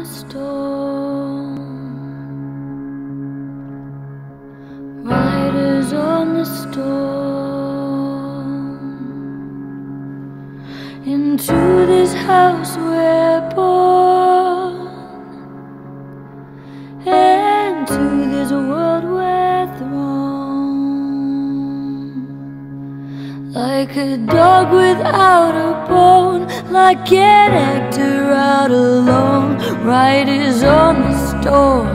storm, riders on the storm. Into this house we're born, and to this world we're thrown. Like a dog without a bone, like an actor out alone, riders on the storm.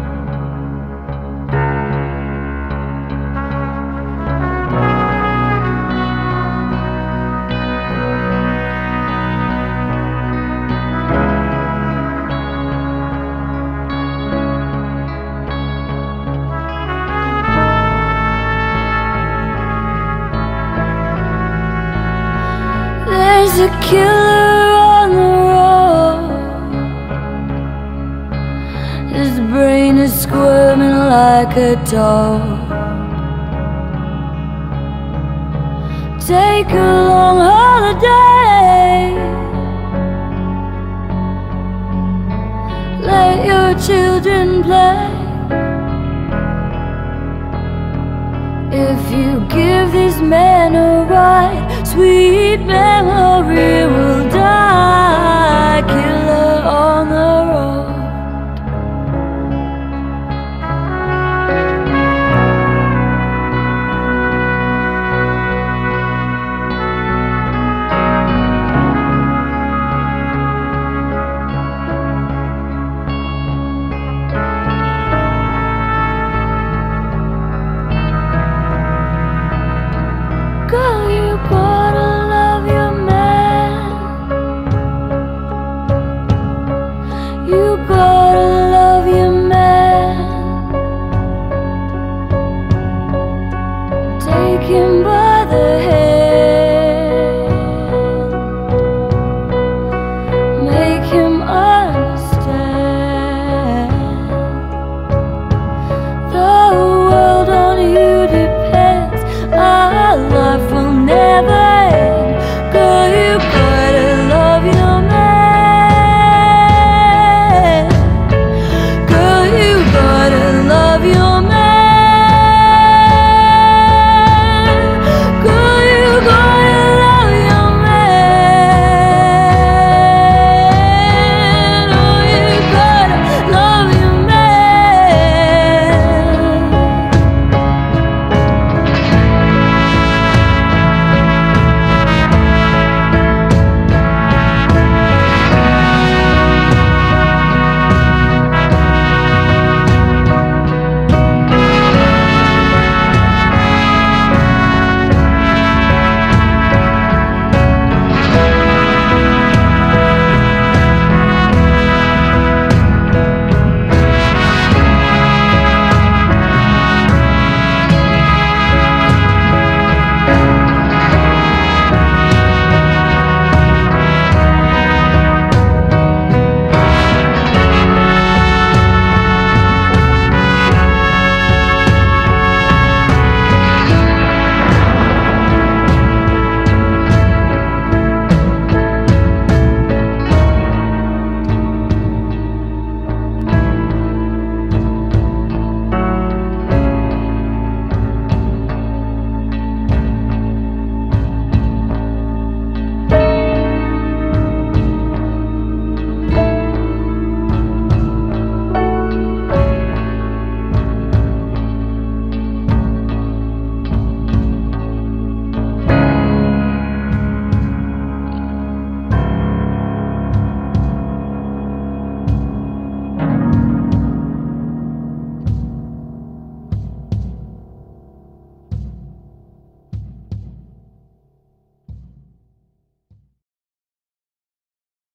There's a killer on the road. His brain is squirming like a dog. Take a long holiday, let your children play. If you give this man a ride, sweet memory